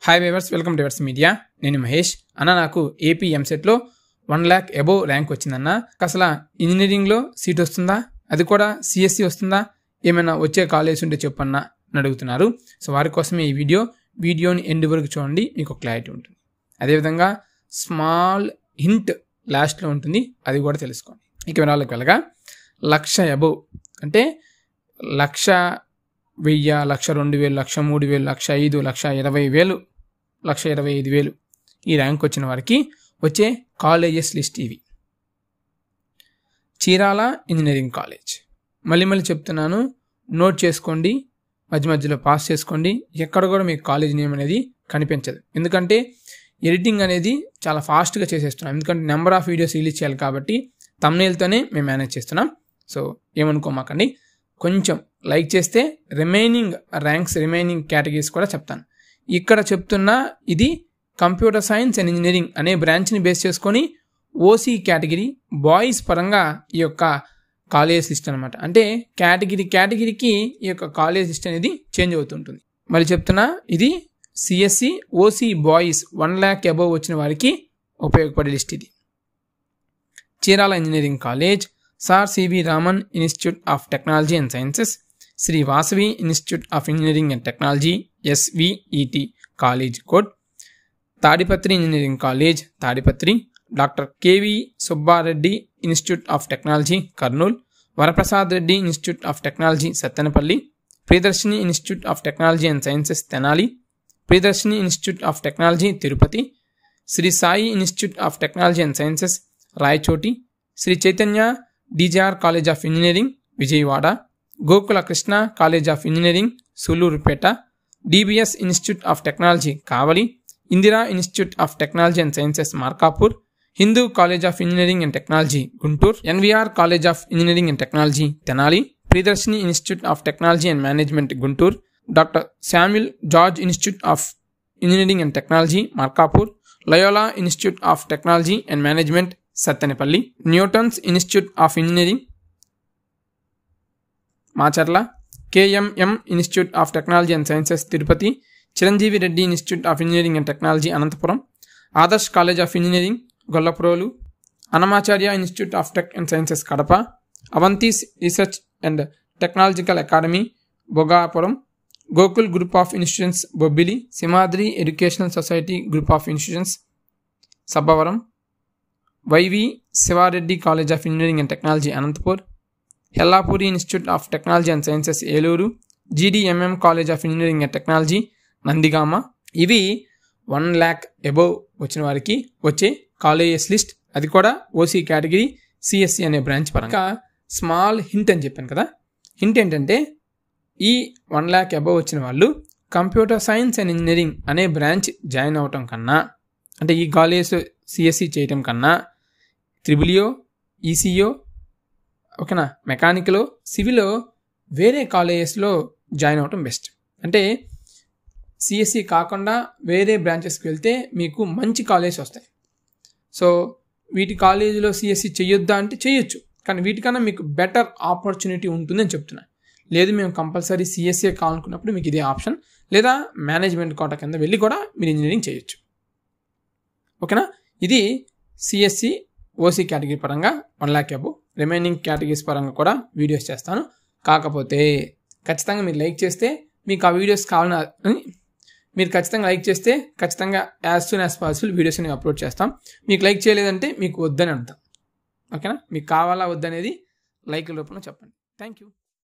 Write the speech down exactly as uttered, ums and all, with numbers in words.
Hi viewers, welcome to వర్స్ media. నేను మహేష్. అన్న, నాకు ఏపీ ఎంసెట్లో వన్ ల్యాక్ అబోవ్ ర్యాంక్ వచ్చిందన్న. అసలు ఇంజనీరింగ్లో సీట్ వస్తుందా, అది కూడా సిఎస్సి వస్తుందా, ఏమైనా వచ్చే కాలేజ్ ఉంటే చెప్పన్నా అని అడుగుతున్నారు. సో వారి కోసమే ఈ వీడియో వీడియోని ఎండ్ వరకు చూడండి, మీకు క్లారిటీ ఉంటుంది. అదేవిధంగా స్మాల్ హింట్ లాస్ట్లో ఉంటుంది, అది కూడా తెలుసుకోండి. ఇక వివరాలకు వెళ్ళగా, లక్ష అబోవ్ అంటే లక్ష వెయ్యి, లక్ష రెండు వేలు, లక్ష మూడు వేలు, లక్ష ఐదు, లక్ష ఇరవై వేలు, లక్ష ఇరవై ఐదు వేలు ఈ ర్యాంక్ వచ్చిన వారికి వచ్చే కాలేజెస్ లిస్ట్ ఇవి. చీరాల ఇంజనీరింగ్ కాలేజ్, మళ్ళీ మళ్ళీ చెప్తున్నాను, నోట్ చేసుకోండి, మధ్య మధ్యలో పాస్ చేసుకోండి. ఎక్కడ కూడా మీకు కాలేజ్ నేమ్ అనేది కనిపించదు, ఎందుకంటే ఎడిటింగ్ అనేది చాలా ఫాస్ట్గా చేసేస్తున్నాం. ఎందుకంటే నెంబర్ ఆఫ్ వీడియోస్ రిలీజ్ చేయాలి కాబట్టి థంబ్నెయిల్తోనే మేము మేనేజ్ చేస్తున్నాం. సో ఏమనుకోమాకండి, కొంచెం లైక్ చేస్తే రిమైనింగ్ ర్యాంక్స్, రిమైనింగ్ కేటగిరీస్ కూడా చెప్తాను. ఇక్కడ చెప్తున్న ఇది కంప్యూటర్ సైన్స్ అండ్ ఇంజనీరింగ్ అనే బ్రాంచ్ని బేస్ చేసుకొని ఓసీ కేటగిరీ బాయ్స్ పరంగా ఈ యొక్క కాలేజ్ లిస్ట్ అనమాట. అంటే కేటగిరీ కేటగిరీకి ఈ యొక్క కాలేజ్ లిస్ట్ అనేది చేంజ్ అవుతుంటుంది. మళ్ళీ చెప్తున్నా, ఇది CSC OC boys one lakh above వచ్చిన వారికి ఉపయోగపడే లిస్ట్ ఇది. Chirala engineering college, sir CV Raman institute of technology and sciences, Shri Vasavi institute of engineering and technology SVET college code, Tadipatri engineering college Tadipatri, doctor KV Subba Reddy institute of technology Kurnool, Varaprasad Reddy institute of technology Sattenapalli, Priyadarshini institute of technology and sciences Tenali, Priyadarshini institute of technology Tirupati, Shri Sai institute of technology and sciences Rayachoti, Sri Chaitanya DJR college of engineering Vijayawada, Gokula Krishna college of engineering Sullurpeta, DBS institute of technology Kavali, Indira institute of technology and sciences Markapur, Hindu college of engineering and technology Guntur, NVR college of engineering and technology Tenali, Priyadarshini institute of technology and management Guntur, doctor Samuel George institute of engineering and technology Markapur, Loyola institute of technology and management Sattenapalli, Newton's institute of engineering Macherla, KMM institute of technology and sciences Tirupati, Chiranjeevi Reddy institute of engineering and technology Anantapuram, Adarsh college of engineering Gollaprolu, Annamacharya institute of tech and sciences Kadapa, Avanthi's research and technological academy Bhogapuram, Gokul group of institutions Bobbili, Simhadri educational society group of institutions Sabbavaram, YV Siva Reddy college of engineering and technology Anantapur, Ellapuri institute of technology and sciences Eluru, GDMM college of engineering and technology Nandigama. ఇవి one lakh above వచ్చిన వారికి వచ్చే colleges list, అది కూడా OC category CSE అనే branch పరంగా. Small hint అని చెప్పాను కదా, హింట్ ఏంటంటే ఈ వన్ ల్యాక్ అబోవ్ వచ్చిన వాళ్ళు కంప్యూటర్ సైన్స్ అండ్ ఇంజనీరింగ్ అనే బ్రాంచ్ జాయిన్ అవటం కన్నా, అంటే ఈ కాలేజ్ సిఎస్సి చేయటం కన్నా త్రిబులియో, ఈసీఓ, ఓకేనా, మెకానికలో, సివిలో వేరే కాలేజెస్లో జాయిన్ అవ్వటం బెస్ట్. అంటే సిఎస్సి కాకుండా వేరే బ్రాంచెస్కి వెళ్తే మీకు మంచి కాలేజెస్ వస్తాయి. సో వీటి కాలేజీలో సిఎస్సి చేయొద్దా అంటే చేయొచ్చు, కానీ వీటికన్నా మీకు బెటర్ ఆపర్చునిటీ ఉంటుందని చెప్తున్నాను. లేదు మేము కంపల్సరీ సిఎస్సి కావాలనుకున్నప్పుడు మీకు ఇదే ఆప్షన్, లేదా మేనేజ్మెంట్ కోటా కింద వెళ్ళి కూడా మీరు ఇంజనీరింగ్ చేయొచ్చు. ఓకేనా, ఇది సిఎస్సి ఓసీ కేటగిరీ పరంగా one lakh above. Remaining categories పరంగా కూడా వీడియోస్ చేస్తాను. కాకపోతే ఖచ్చితంగా మీరు లైక్ చేస్తే, మీకు ఆ వీడియోస్ కావాలని మీరు ఖచ్చితంగా లైక్ చేస్తే ఖచ్చితంగా as soon as possible videos అనేవి అప్లోడ్ చేస్తాం. మీకు లైక్ చేయలేదంటే మీకు వద్దని అర్థం. ఓకేనా, మీకు కావాలా వద్దనేది లైక్ రూపంలో చెప్పండి. Thank you.